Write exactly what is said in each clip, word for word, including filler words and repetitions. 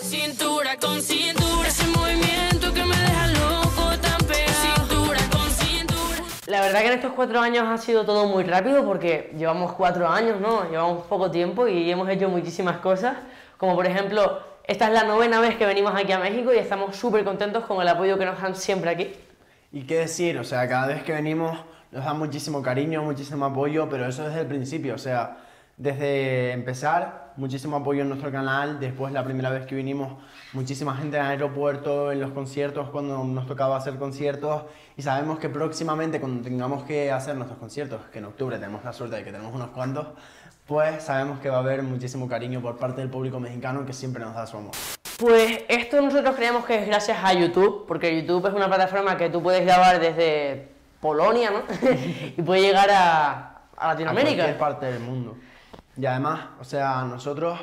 Cintura con cintura, ese movimiento que me deja loco, tan pegado. Cintura con cintura. La verdad que en estos cuatro años ha sido todo muy rápido porque llevamos cuatro años, ¿no? Llevamos poco tiempo y hemos hecho muchísimas cosas, como por ejemplo, esta es la novena vez que venimos aquí a México y estamos súper contentos con el apoyo que nos dan siempre aquí. Y qué decir, o sea, cada vez que venimos nos dan muchísimo cariño, muchísimo apoyo, pero eso desde el principio, o sea, desde empezar, muchísimo apoyo en nuestro canal. Después, la primera vez que vinimos, muchísima gente en el aeropuerto, en los conciertos, cuando nos tocaba hacer conciertos. Y sabemos que próximamente, cuando tengamos que hacer nuestros conciertos, que en octubre tenemos la suerte de que tenemos unos cuantos, pues sabemos que va a haber muchísimo cariño por parte del público mexicano que siempre nos da su amor. Pues esto nosotros creemos que es gracias a YouTube, porque YouTube es una plataforma que tú puedes grabar desde Polonia, ¿no? Y puede llegar a, a Latinoamérica. A cualquier parte del mundo. Y además, o sea, nosotros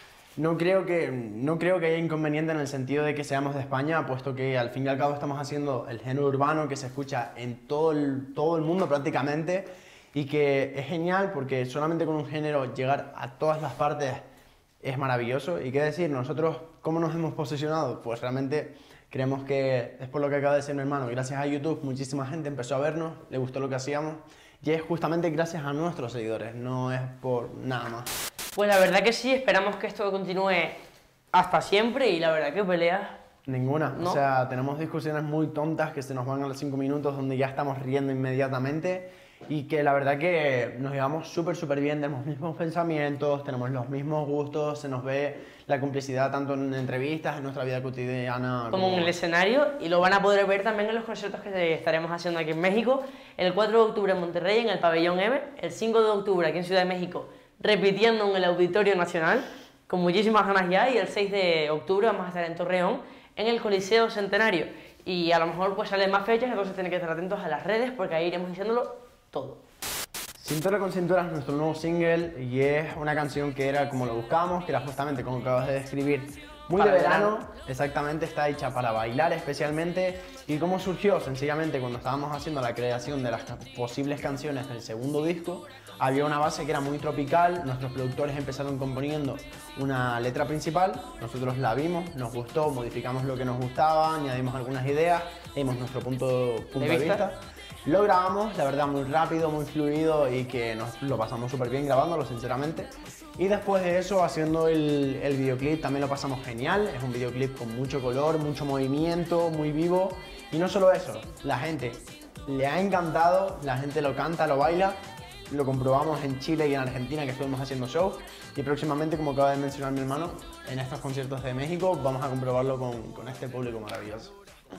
no creo que, no creo que haya inconveniente en el sentido de que seamos de España, puesto que al fin y al cabo estamos haciendo el género urbano que se escucha en todo el, todo el mundo prácticamente, y que es genial porque solamente con un género llegar a todas las partes es maravilloso. Y qué decir, nosotros, ¿cómo nos hemos posicionado? Pues realmente creemos que es por lo que acaba de decir mi hermano, gracias a YouTube muchísima gente empezó a vernos, le gustó lo que hacíamos. Y es justamente gracias a nuestros seguidores, no es por nada más. Pues la verdad que sí, esperamos que esto continúe hasta siempre y la verdad que peleas... Ninguna, ¿no? O sea, tenemos discusiones muy tontas que se nos van a los cinco minutos donde ya estamos riendo inmediatamente y que la verdad que nos llevamos súper súper bien, tenemos los mismos pensamientos, tenemos los mismos gustos, se nos ve la complicidad tanto en entrevistas, en nuestra vida cotidiana como, como en el escenario, y lo van a poder ver también en los conciertos que estaremos haciendo aquí en México, el cuatro de octubre en Monterrey en el Pabellón M, el cinco de octubre aquí en Ciudad de México repitiendo en el Auditorio Nacional con muchísimas ganas ya, y el seis de octubre vamos a estar en Torreón en el Coliseo Centenario, y a lo mejor pues salen más fechas, entonces tienen que estar atentos a las redes porque ahí iremos diciéndolo todo. Cintura con cintura es nuestro nuevo single y es una canción que era como lo buscábamos, que era justamente como acabas de describir, muy para de verano, verano. Exactamente, está hecha para bailar especialmente. ¿Y cómo surgió? Sencillamente cuando estábamos haciendo la creación de las posibles canciones del segundo disco, había una base que era muy tropical, nuestros productores empezaron componiendo una letra principal, nosotros la vimos, nos gustó, modificamos lo que nos gustaba, añadimos algunas ideas, dimos nuestro punto, punto de, ¿De vista. vista? Lo grabamos, la verdad, muy rápido, muy fluido y que nos lo pasamos súper bien grabándolo, sinceramente. Y después de eso, haciendo el, el videoclip, también lo pasamos genial. Es un videoclip con mucho color, mucho movimiento, muy vivo. Y no solo eso, la gente le ha encantado, la gente lo canta, lo baila. Lo comprobamos en Chile y en Argentina, que estuvimos haciendo shows. Y próximamente, como acaba de mencionar mi hermano, en estos conciertos de México, vamos a comprobarlo con, con este público maravilloso.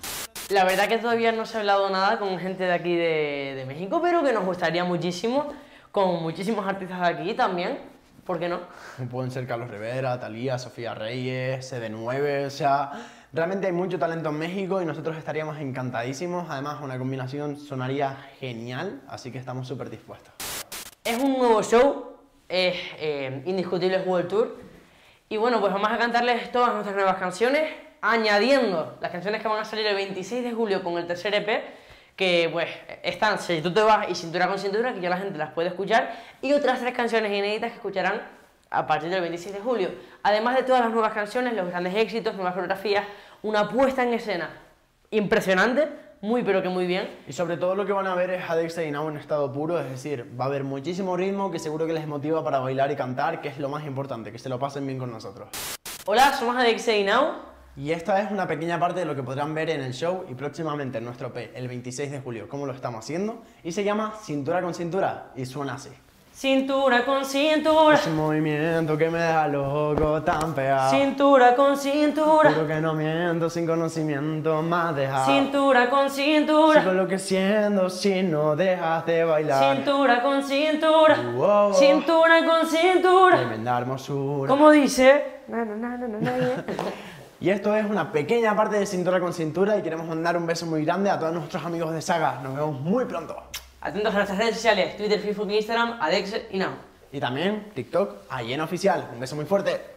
La verdad que todavía no se ha hablado nada con gente de aquí de, de México, pero que nos gustaría muchísimo, con muchísimos artistas de aquí también, ¿por qué no? Como pueden ser Carlos Rivera, Thalía, Sofía Reyes, C D nueve, o sea, realmente hay mucho talento en México y nosotros estaríamos encantadísimos. Además, una combinación sonaría genial, así que estamos súper dispuestos. Es un nuevo show, es eh, Indiscutibles World Tour, y bueno, pues vamos a cantarles todas nuestras nuevas canciones, añadiendo las canciones que van a salir el veintiséis de julio con el tercer E P, que pues están Si tú te vas y Cintura con cintura, que ya la gente las puede escuchar, y otras tres canciones inéditas que escucharán a partir del veintiséis de julio. Además de todas las nuevas canciones, los grandes éxitos, nuevas coreografías, una puesta en escena impresionante, muy pero que muy bien. Y sobre todo lo que van a ver es a Adexa y Now en estado puro, es decir, va a haber muchísimo ritmo que seguro que les motiva para bailar y cantar, que es lo más importante, que se lo pasen bien con nosotros. Hola, somos Adexa y Now. Y esta es una pequeña parte de lo que podrán ver en el show y próximamente en nuestro E P el veintiséis de julio, cómo lo estamos haciendo, y se llama Cintura con cintura y suena así. Cintura con cintura, Es un movimiento que me deja loco, tan pegado. cintura con cintura, Juro que no miento, sin conocimiento más deja. cintura con cintura, Sigo lo que siendo si no dejas de bailar. cintura con cintura, Wow. cintura con cintura. Tremenda hermosura. ¿Cómo dice? Na, na, na, na, na, na. Y esto es una pequeña parte de Cintura con cintura y queremos mandar un beso muy grande a todos nuestros amigos de Saga. Nos vemos muy pronto. Atentos a nuestras redes sociales, Twitter, Facebook e Instagram, Adexa y Now. Y también TikTok, Ayena Oficial. Un beso muy fuerte.